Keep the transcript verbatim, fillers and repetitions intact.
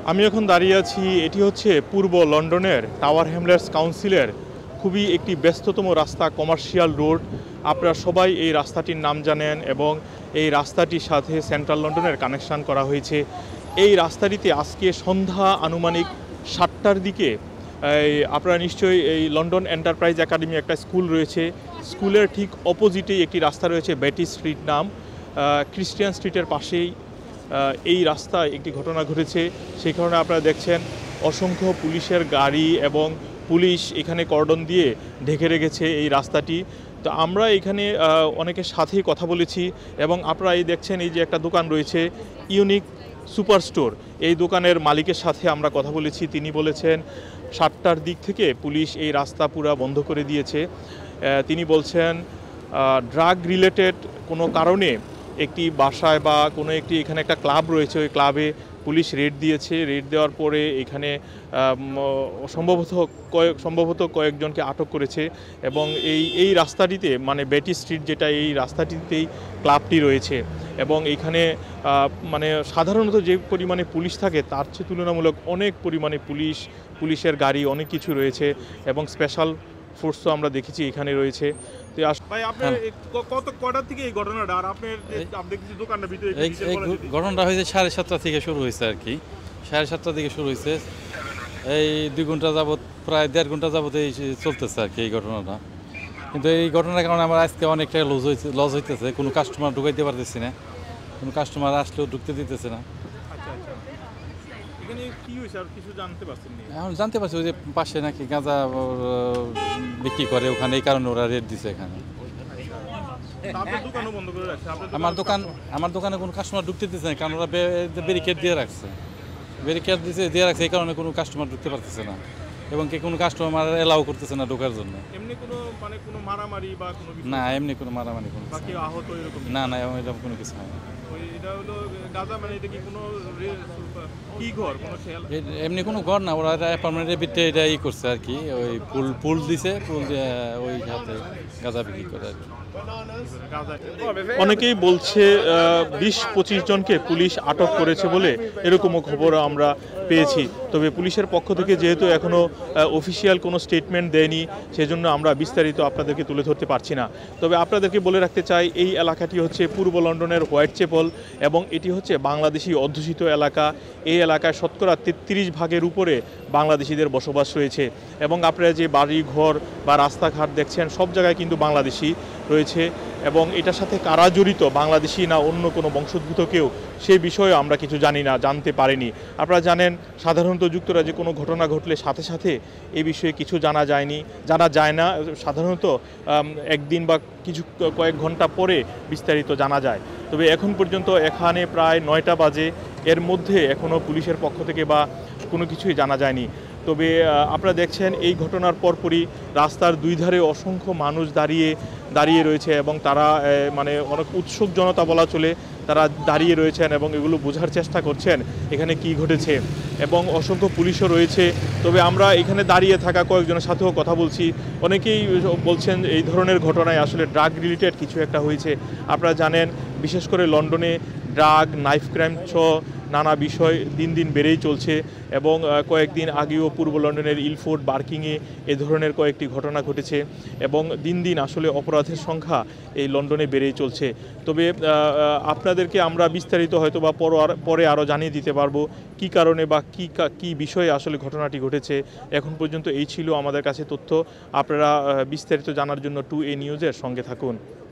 আমি এখন দাঁড়িয়ে আছি, এটি হচ্ছে পূর্ব লন্ডনের টাওয়ার হ্যামলেটস কাউন্সিলের খুবই একটি ব্যস্ততম রাস্তা, কমার্শিয়াল রোড। আপনারা সবাই এই রাস্তাটির নাম জানেন এবং এই রাস্তাটির সাথে সেন্ট্রাল লন্ডনের কানেকশান করা হয়েছে। এই রাস্তাটিতে আজকে সন্ধ্যা আনুমানিক সাতটার দিকে এই আপনারা নিশ্চয়ই এই লন্ডন এন্টারপ্রাইজ একাডেমি একটা স্কুল রয়েছে, স্কুলের ঠিক অপোজিটেই একটি রাস্তা রয়েছে বেটি স্ট্রিট নাম, ক্রিস্টিয়ান স্ট্রিটের পাশেই এই রাস্তায় একটি ঘটনা ঘটেছে। সেই কারণে আপনারা দেখছেন অসংখ্য পুলিশের গাড়ি এবং পুলিশ এখানে কর্ডন দিয়ে ঢেকে রেখেছে এই রাস্তাটি। তো আমরা এখানে অনেকের সাথেই কথা বলেছি এবং আপনারা এই দেখছেন এই যে একটা দোকান রয়েছে ইউনিক সুপার স্টোর, এই দোকানের মালিকের সাথে আমরা কথা বলেছি। তিনি বলেছেন সাতটার দিক থেকে পুলিশ এই রাস্তা পুরা বন্ধ করে দিয়েছে। তিনি বলছেন ড্রাগ রিলেটেড কোনো কারণে একটি বাসায় বা কোনো একটি এখানে একটা ক্লাব রয়েছে, ওই ক্লাবে পুলিশ রেড দিয়েছে। রেড দেওয়ার পরে এখানে সম্ভবত কয়েক সম্ভবত কয়েকজনকে আটক করেছে এবং এই এই রাস্তাটিতে মানে বেটি স্ট্রিট যেটা, এই রাস্তাটিতেই ক্লাবটি রয়েছে এবং এইখানে মানে সাধারণত যে পরিমাণে পুলিশ থাকে তার চেয়ে তুলনামূলক অনেক পরিমাণে পুলিশ পুলিশের গাড়ি অনেক কিছু রয়েছে এবং স্পেশাল ফোর্সও আমরা দেখেছি এখানে রয়েছে। তো ভাই আপনার কত কটার থেকে এই ঘটনাটা, আর আপনার আপনি কিছু দোকানের ভিতরে এই ঘটনাটা হয়েছে সাড়ে সাতটা থেকে শুরু হয়েছে আর কি, সাড়ে সাতটা থেকে শুরু হয়েছে, এই দুই ঘন্টা যাবত প্রায় দেড় ঘন্টা যাবত এই চলতেছে আর কি এই ঘটনাটা। কিন্তু এই ঘটনার কারণে আমার আজকে অনেকটা লস হয়েছে লস হইতেছে, কোনো কাস্টমার ঢুকাইতে পারতেছি না, কোনো কাস্টমার আসলেও ঢুকতে দিতেছে না। এখন জানতে পারছি ওই যে পাশে নাকি গাঁজা বিক্রি করে ওখানে, এই কারণে ওরা রেট দিছে এখানে। আমার দোকান আমার দোকানে কোনো কাস্টমার ঢুকতে দিচ্ছে না, কারণ ওরা ব্যারিকেড দিয়ে রাখছে, ব্যারিকেড দিতে দিয়ে রাখছে, এই কারণে কোনো কাস্টমার ঢুকতে পারতেছে না এবং কে কোনো কাস্টমার এলাও করতেছে না ঢোকার জন্য। এমনি কোনো মানে কোনো মারামারি বা কোনো কিছু না, এমনি কোনো মারামারি কোনো বাকি আহত এরকম না না এরকম কোনো কিছু হয় না। ওই এটা হলো গাজা, মানে এটা কি কোনো কি ঘর, কোনো খেয়াল এমনি কোনো ঘর না, ওরা অ্যাপার্টমেন্টের ভিতরে এটা ই করছে আর কি, ওই পুল পুল দিছে, পুল দিয়ে ওই হাতে গাঁজা বিক্রি করে আর কি। অনেকেই বলছে বিশ পঁচিশ জনকে পুলিশ আটক করেছে বলে এরকমও খবর আমরা পেয়েছি। তবে পুলিশের পক্ষ থেকে যেহেতু এখনও অফিসিয়াল কোনো স্টেটমেন্ট দেয়নি, সেজন্য আমরা বিস্তারিত আপনাদেরকে তুলে ধরতে পারছি না। তবে আপনাদেরকে বলে রাখতে চাই এই এলাকাটি হচ্ছে পূর্ব লন্ডনের হোয়াইট চ্যাপেল এবং এটি হচ্ছে বাংলাদেশি অধ্যুষিত এলাকা। এই এলাকায় শতকরা তেত্রিশ ভাগের উপরে বাংলাদেশিদের বসবাস রয়েছে এবং আপনারা যে বাড়ি ঘর বা রাস্তাঘাট দেখছেন সব জায়গায় কিন্তু বাংলাদেশি রয়েছে এবং এটার সাথে কারা জড়িত, বাংলাদেশি না অন্য কোনো বংশোদ্ভূত কেউ, সে বিষয়ে আমরা কিছু জানি না, জানতে পারিনি। আপনারা জানেন সাধারণত যুক্তরাজ্যে কোনো ঘটনা ঘটলে সাথে সাথে এই বিষয়ে কিছু জানা যায়নি জানা যায় না, সাধারণত একদিন বা কিছু কয়েক ঘন্টা পরে বিস্তারিত জানা যায়। তবে এখন পর্যন্ত এখানে প্রায় নয়টা বাজে, এর মধ্যে এখনও পুলিশের পক্ষ থেকে বা কোনো কিছুই জানা যায়নি। তবে আপনারা দেখছেন এই ঘটনার পরপরই রাস্তার দুই ধারে অসংখ্য মানুষ দাঁড়িয়ে দাঁড়িয়ে রয়েছে এবং তারা মানে অনেক উৎসুক জনতা বলা চলে, তারা দাঁড়িয়ে রয়েছেন এবং এগুলো বোঝার চেষ্টা করছেন এখানে কি ঘটেছে এবং অসংখ্য পুলিশও রয়েছে। তবে আমরা এখানে দাঁড়িয়ে থাকা কয়েকজনের সাথেও কথা বলছি, অনেকেই বলছেন এই ধরনের ঘটনায় আসলে ড্রাগ রিলেটেড কিছু একটা হয়েছে। আপনারা জানেন বিশেষ করে লন্ডনে ড্রাগ, নাইফ ক্রাইম সহ নানা বিষয় দিন দিন বেড়েই চলছে এবং কয়েকদিন আগেও পূর্ব লন্ডনের ইলফোর্ড, বার্কিংয়ে এ ধরনের কয়েকটি ঘটনা ঘটেছে এবং দিন দিন আসলে অপরাধের সংখ্যা এই লন্ডনে বেড়েই চলছে। তবে আপনাদেরকে আমরা বিস্তারিত হয়তো বা পরে আরও জানিয়ে দিতে পারবো কি কারণে বা কী কী বিষয়ে আসলে ঘটনাটি ঘটেছে। এখন পর্যন্ত এই ছিল আমাদের কাছে তথ্য। আপনারা বিস্তারিত জানার জন্য টু এ নিউজের সঙ্গে থাকুন।